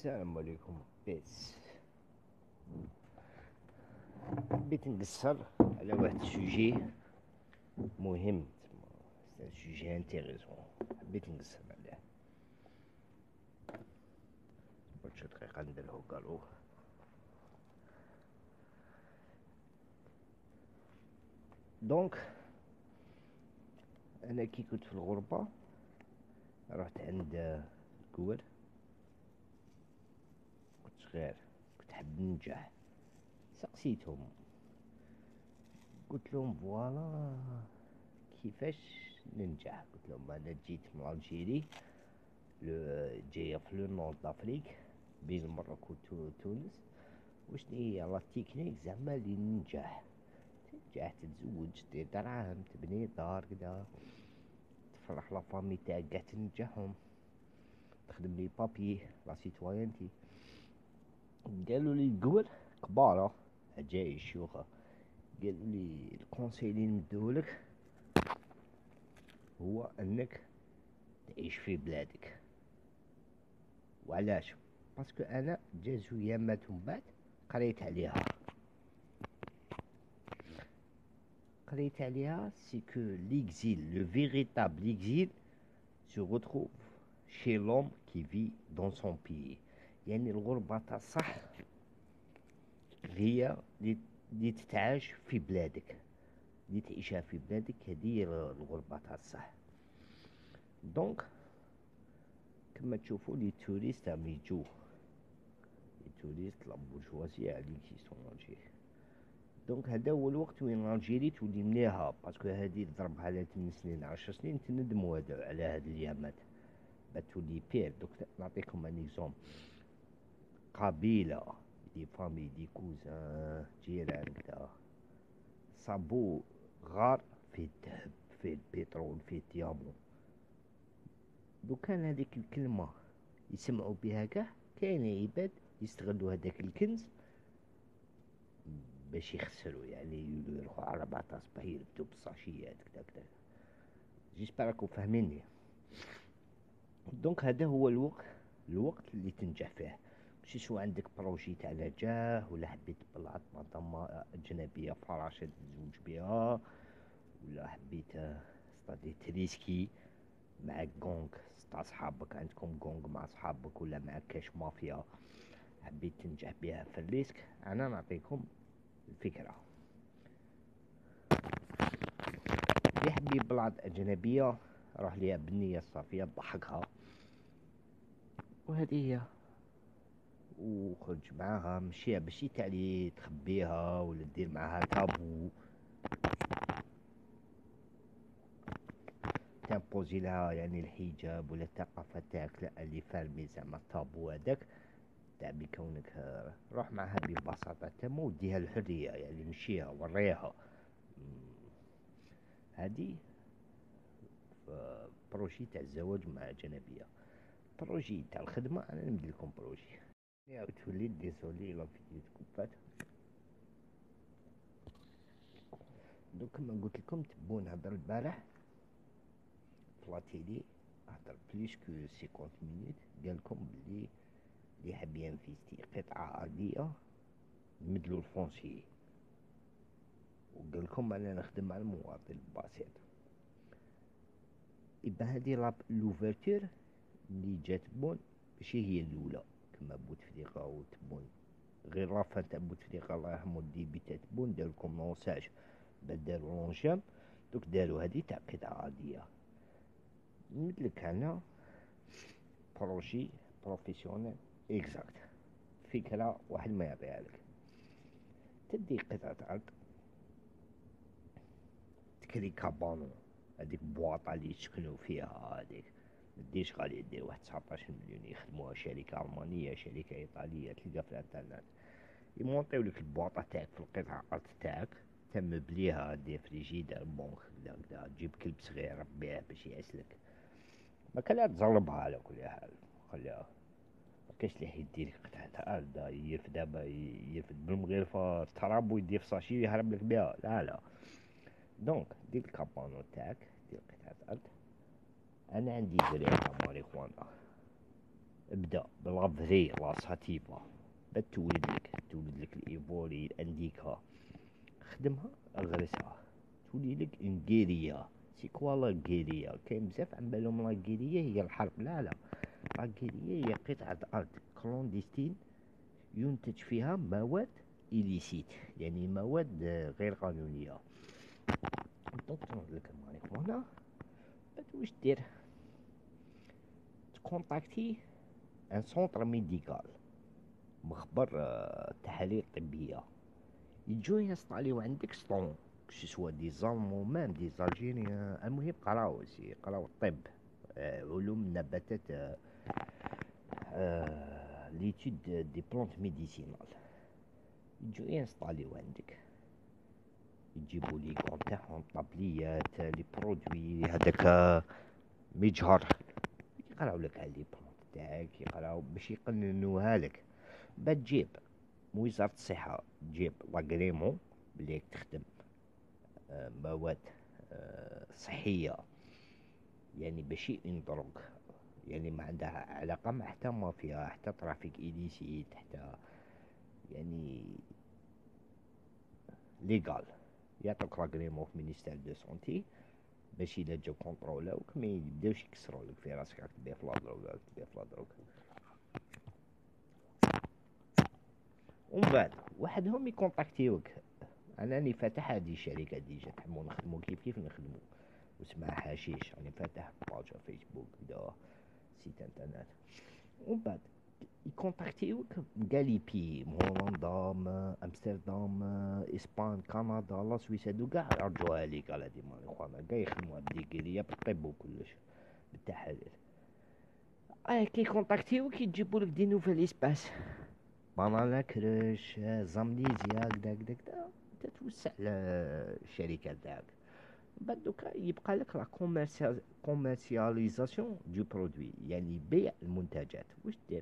السلام عليكم. بس حبيت نقصر على واحد السوجي مهم، سي سوجي انتيريسون. حبيت نقصر عليه قلت شي دقيقة نديرلو كالو. دونك انا كي كنت في الغربة رحت عند الكوار، كنت صغير كنت حاب ننجح. سقسيتهم قلت لهم فوالا كيفاش ننجح. قلت لهم انا جيت من الجيري، جايه في لو نورد دافريك بين المغرب وتونس. وشنو هي لا تكنيك زعما اللي ننجح؟ تنجح تتزوج، دير دراهم، تبني دار كدا، تفرح لا فامي تاعك قاع تنجحهم، تخدم لي بابي لا سيتويانتي. قالوا لي القول كبارة جاي الشيوخة، قالوا لي الكونساي اللي نديهولك هو انك تعيش في بلادك. وعلاش؟ باسكو انا جازو يامات من بعد قريت عليها، c'est que l'exil, le véritable exil, se retrouve chez l'homme qui vit dans son pays. يعني الغربة تاع الصح هي اللي تتعاش في بلادك، اللي تعيشها في بلادك، هذه الغربة تاع الصح. دونك كما تشوفوا لي توريست راهم يجو، لي توريست لا بورجوازيا اللي كيسون الجي. دونك هذا هو الوقت وين الجيري تولي مليحة، باسكو هادي ضربها على 8 سنين 10 سنين تندموا على هاد الايامات باه تولي بير. دوك نعطيكم ان اكزومبل، قبيلة دي فامي دي كوزان جيران كدا صابو غار في الذهب، في البترول، في الديامون. لو كان هذيك الكلمة يسمعوا بها كاع، كاين عباد يستغلوا هذاك الكنز باش يخسروا، يعني يروحوا على 14 صباح يلبدوا بالصاشيات كدا كدا. جيسبر راكم فاهميني. دونك هذا هو الوقت اللي تنجح فيه. ماشي شو عندك بروجي تاع نجاح، ولا حبيت تبلع منظمة أجنبية فراشة تزوج بها، ولا حبيت ستادي تريسكي مع كونغ تاع صحابك، عندكم كونغ مع صحابك، ولا مع كاش مافيا حبيت تنجح بها في الريسك. أنا نعطيكم الفكرة. اللي يحب يبلع أجنبية روح ليها بالنية الصافية، ضحكها وهذه هي، وخرج معاها، مشيها ماشي تاع لي تخبيها ولا دير معاها تابو، تامبوزي لها يعني الحجاب ولا الثقافة تاعك، لا اللي فارمي زعما التابو هذاك تاع بكونك. روح معاها ببساطة تامة وديها الحرية، يعني مشيها وريها. هادي بروجي تاع الزواج مع أجنبية. بروجي تاع الخدمة أنا نمدلكم بروجي يا تولي ديسولي لا فيديو تكوبات. دوك كما قلت لكم تبون نهضر البارح في لاتيلي، هضر بليس كو 50 مينوت. قالكم بلي اللي حاب ينفيستي قطعة أرضية نمدلو الفونسيي، وقالكم أنا نخدم مع المواطن البسيط. إبا هادي لوفرتور اللي جات بون ماشي هي الأولى كما بوتفليقة وتبون، غير لافان تاع بوتفليقة الله يرحمو الديبي تاع تبون دارلكم لونساج بعد دارو لونجام. دوك دارو هادي تاع قطعة أرضية. نمدلك هنا بروجي بروفيسيونيل اكزاكت، فكرة واحد ما يعطيها لك. تدي قطعة أرض، تكري كابانو، هاديك بواطة اللي يسكنو فيها هاديك مديش غالية، دير واحد 19 مليون، يخدموها شركة ألمانية شركة إيطالية، تلقى في الانترنت يمونطيولك البواطة تاعك في القطعة أرض تاعك، تمبليها، دير فريجيدار بونك كدا كدا، تجيب كلب صغير ربيه باش يعسلك. مكان تزربها على كل حال، خليها مكاش لي حيدير قطعة أرض يرفد دابا يرفد بالمغرفة التراب ويدير في ساشي يهرب لك بها، لا. دونك دير الكابانو تاعك، دير قطعة أرض. أنا عندي زريعة ماريخوانا، ابدا بالافري لا ساتيفا، تولد لك الايفوري الانديكا، خدمها اغرسها، تولي لك اون غيريا. سي كوا لا غيريا؟ كاين بزاف عن بالهم لا غيريا هي الحرب، لا لا، لا غيريا هي قطعة ارض كلونديستين ينتج فيها مواد إليسيت، يعني مواد غير قانونية. دونك تنوض لك الماريجوانا، بعد واش دير؟ تكونتاكتي ان سونتر ميديكال، مخبر تحاليل طبية، يجو ينسطاليو عندك سطون، سوا دي زالمون مام دي زالجيريان، المهم قراو الطب، علوم النباتات، ليتود دي بلونت ميديسينال، يجو ينسطاليو عندك، يجيبوا لي كون تاعهم طابليات لي برودوي هذاك مجهر، يقراو لك على لي بلونت تاعك، يقراو باش يقننوها لك. بعد تجيب وزارة الصحة، تجيب لاغريمون بلي تخدم مواد صحية، يعني ماشي اون دروغ، يعني ما عندها علاقة مع حتى مافيا، حتى ترافيك إليسيت، حتى يعني ليغال. يعطوك لاغريمون في مينيستير دو سونتي باش الا جاو كونطرولاوك ما يبداوش يكسرولك في راسك راك تبيع في لا دروغ، راك تبيع في لا دروغ. ومن بعد وحدهم يكونتاكتيوك، انا راني فاتح هذه الشركة ديجا، تحبوا نخدمو كيف نخدمو، واسمها حشيش، راني فاتح باج فيسبوك كدا، سيت انترنت. ومن بعد يكونتاكتيوك كاع لي بي، هولندا، امستردام، اسبان، كندا، لا سويس، هادو كاع يرجعوها ليك على دي ماريخوانا، كاع يخدموها بديكيريا بالطب وكلش بالتحاليل. كي كونتاكتيوك يجيبولك دي نوفيل اسباس، بنانا كرش، زامنيزيا، كدا كدا كدا، تتوسع الشركة تاعك. بعد دوكا يبقى لك لا كوميرسياليزاسيون دو برودوي، يعني بيع المنتجات. واش دير؟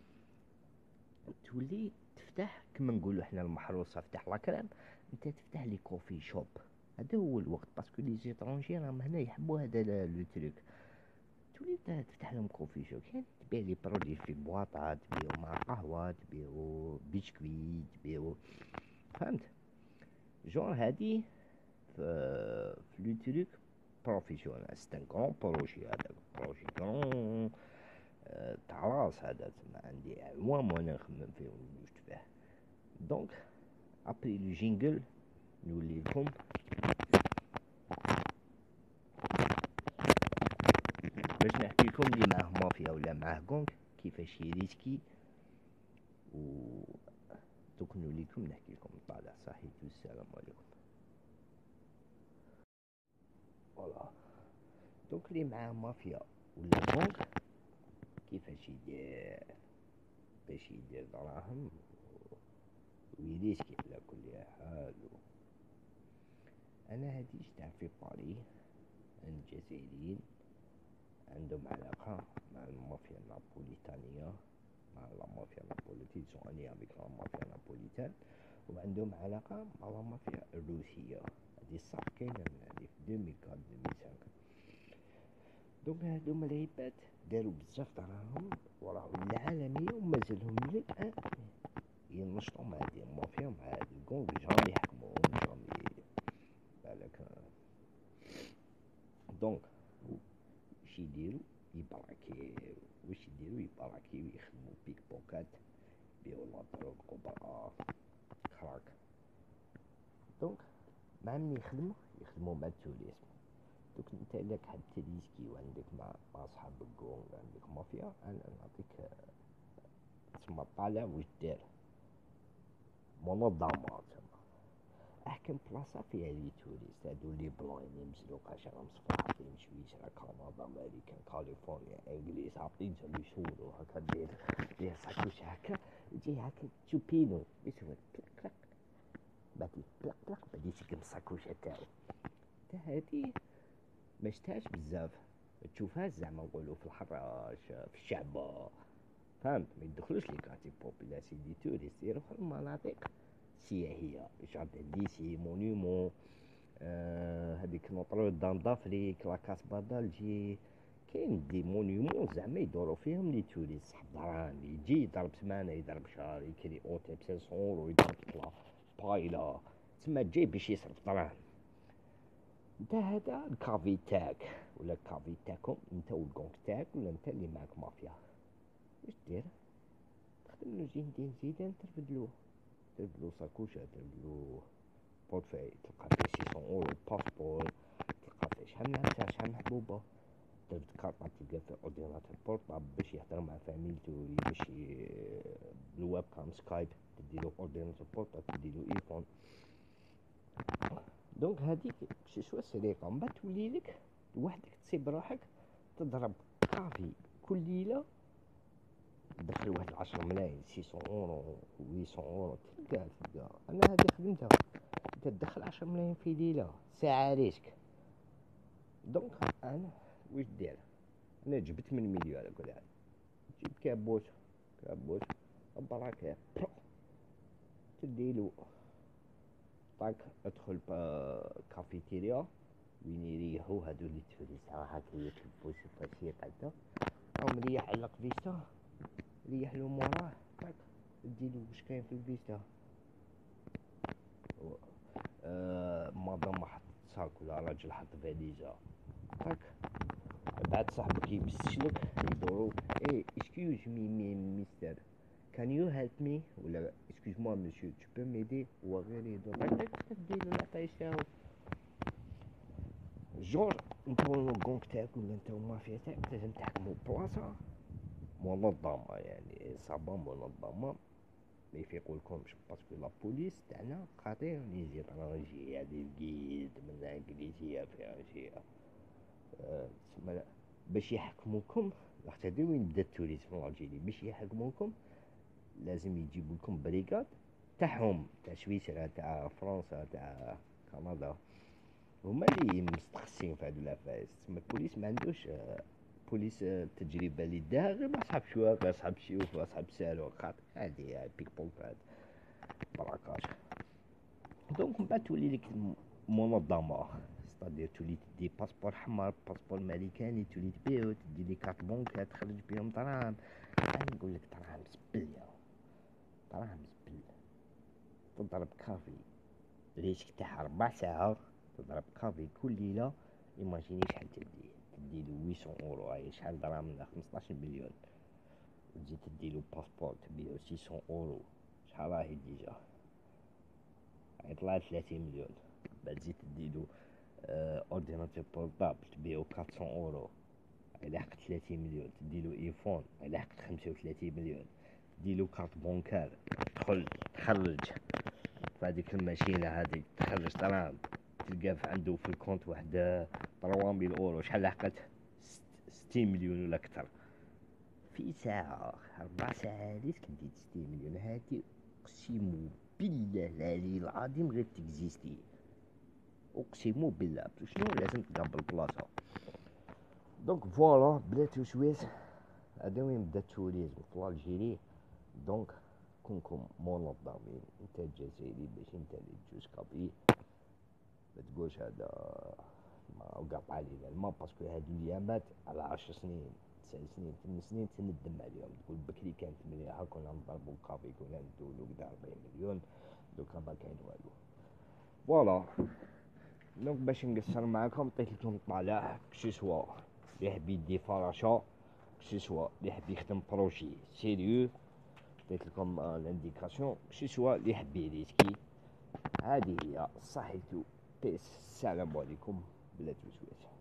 تولي تفتح كما نقولوا حنا المحروسه، افتح لاكرام، انت تفتح لي كوفي شوب. هذا هو الوقت، باسكو لي زيترونجي راهم هنا يحبوا هذا لو تروك. تولي تفتح لهم كوفي شوب، يعني تبيع لي برودوي في بواطات، تبيعو مع قهوه، تبيعو بيسكويت، تبيعو، فهمت؟ جون هادي في لو تروك بروفيسيونال، سي ان كرون بروجي، هذا بروجي كرون تاع راس، هذا تسمى عندي اعوام وانا نخمم فيه ونوجد فيه. دونك ابري لو جينجل نولي لكم باش نحكي لكم اللي معاه مافيا ولا معاه كونغ كيفاش يريسكي، و دوك نولي لكم نحكي لكم طالع صحيت. والسلام عليكم. فوالا، دوك اللي معاه مافيا ولا كونغ كيفاش يدير باش يدير دراهم ويريسكي على كل حال. انا هادي شتاع في باري، الجزائريين عندهم علاقة مع المافيا النابوليتانية، مع لا مافيا النابوليتان، سون اني افيك لا مافيا نابوليتان، وعندهم علاقة مع لا مافيا الروسية. هادي صح كاينة من هادي في 2004 2005. دونك هادوما العباد دارو بزاف دراهم وراهو العالمية، ومازالهم للآن ينشطو مع هادي المافيا، مع هاد الكونغ، جامي يحكموهم، جامي بالك. دونك واش يديرو؟ يبراكيو، واش يديرو؟ يبراكيو، يخدمو بيك بوكات، يبيعو لا دروغ وبقى كراك. دونك مع من يخدمو مع التوريزم. دوك نتا الا حاب تريسكي وعندك مع صحاب الكونغ، عندك مافيا، انا نعطيك تسمى طالع واش دير، منظمات احكم بلاصه فيها لي توريست، هادو لي بلان ينزلو قاشر مصفحين سويسرا، كندا، امريكا، كاليفورنيا، انجليز، هابطين تولي يصورو هكا، دير ساكوش هكا، يجي هكا تشوبينو يسوي كلك كلك، بعد كلك كلك، بعد يسقم الساكوشة تاعو. تا هادي مشتاش بزاف، تشوفها زعما نقولو في الحراش في الشعبة، فهمت؟ ما يدخلوش لي كارتي بوبيلاسي دي توريست، يروحو لمناطق سياحية، جاردن ديسي، مونيمون، هذيك نوترو دام دافريك، لا كاسبا دالجي، كاين دي مونيومون زعما يدورو فيهم لي توريست صاحب دراهم، يجي يضرب سمانة يضرب شهر، يكري اوتيل ب 500 اورو يضرب طلا بايلا، تسما جاي باش يصرف دراهم. انت هذا الكافي تاعك ولا الكافي تاعكم انت والكونك تاعك، ولا انت اللي معاك مافيا، واش دير؟ تخدم له زيدين زيدان، ترفدلو ساكوشة، ترفدلو بورتفاي، تلقى فيه 600 اورو، باسبور تلقى فيه شحال نعسة شحال محبوبة، ترفد كارطة تلقى فيه اورديناتور بورطابل باش يهدر مع فاميلتو، باش بالويب كام سكايب، تديلو اورديناتور بورطابل، تديلو ايفون. دونك هاديك شي شوا سريقة، من بعد تولي لك وحدك تصيب روحك تضرب كافي كل ليلة، دخل واحد 10 ملاين، 600 اورو 800 اورو، تلقى انا هادي خدمتها، انت تدخل 10 ملاين في ليلة، ساعة ريسك. دونك انا واش دير؟ انا جبت من مليون على كل حال، جبت كابوس براكه تديلو طاك، ادخل كافيتيريا وين يريحو هادو لي توريست، راها كيكبو سي قاعدة او مريح على الفيستا، ريح له موراه طاك، ديلو واش كاين في الفيستا، مادام حط صاك ولا راجل حط فاليزا طاك، بعد صاحبك يبسلك يدورو، اي اسكيوز مي مستر كان يو هيلب مي، ولا اسكيوز موا مسيو تو بو ميدي، هو غير يدور طاك تديلو العطايش تاعو. جور انت والكونك تاعك ولا انت والمافيا تاعك لازم تحكمو بلاصة منظمة، يعني صابة منظمة ما يفيقولكمش، باسكو لا بوليس تاعنا خطير لي زيترونجي، هادي الكيد من انجليزية فرنسية، تسمى باش يحكموكم. لاخاطر هادي وين بدا التوريزم في الجيري، باش يحكموكم لازم يجيبوا لكم بريغاد تاعهم، تاع سويسرا تاع فرنسا تاع كندا، هما اللي مستخصين في هادو لافايس. تسمى البوليس ما عندوش بوليس التجربة اللي داها غير مع صحاب شواق، صحاب شيوخ، صحاب سالو، خاطر هادي بيك بولكاد براكاش. دونك من بعد تولي لك منظمة، ستادير تولي تدي باسبور حمر، باسبور ماريكاني، تولي تبيعو، تدي لي كارت بونكار تخرج بيهم دراهم. أنا نقول لك دراهم زبل، يا دراهم زبل. تضرب كافي ريسك تاعها 4 ساعات، تضرب كافي كل ليلة، ايماجيني شحال تديلو 800 اورو، هاي شحال دراهم؟ 15 مليون. تجي تديلو باسبور تبيعو 600 اورو، شحال راهي ديجا؟ يطلع 30 مليون. بعد تزيد تديلو اورديناتور بورطابل تبيعو 400 اورو، يلحق 30 مليون. تديلو ايفون يلحق 35 مليون. تديلو كارت بونكار تدخل تخرج فهاديك الماشينة هادي، تخرج دراهم، تلقى عنده في الكونت واحد 3000 اورو، شحال لحقت؟ 60 مليون ولا كتر في ساعة. 4 ساعات كدير 60 مليون، هادي اقسم بالله العلي العظيم غير تكزيستي، اقسم بالله. شنو لازم تلقى بالبلاصة. دونك فوالا بلاد وسويس، هذا وين بدا التوريزم في الجيري. دونك كونكم منظمين، انت الجزائري باش انت اللي تجوز كابي، ما تقولش هذا ما وقع علينا الماء، باسكو هادو اليامات على 10 سنين 9 سنين 8 سنين تندم عليهم، تقول بكري كانت مليحة، كنا نضربو كافي، كنا ندولو كدا 40 مليون، دوكا ما كاين والو. فوالا دونك باش نقصر معاكم، عطيت لكم طالع كشي سوا اللي يحب يدي فراشة، كشي سوا اللي يحب يخدم بروجي سيريو، عطيت لكم الانديكاسيون، كشي سوا اللي يحب يريسكي. هذه هي صحيتو. بيس، السلام عليكم بلاد وسويس.